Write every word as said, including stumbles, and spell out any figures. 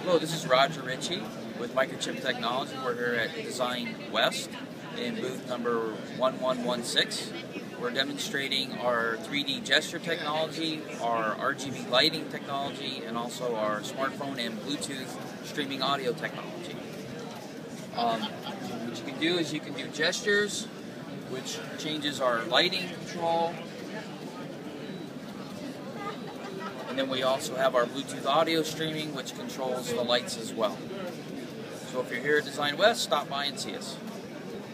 Hello, this is Rodger Richey with Microchip Technology. We're here at DesignWest in booth number one one one six. We're demonstrating our three D gesture technology, our R G B lighting technology, and also our smartphone and Bluetooth streaming audio technology. Um, what you can do is you can do gestures, which changes our lighting control. And then we also have our Bluetooth audio streaming, which controls the lights as well. So if you're here at DesignWest, stop by and see us.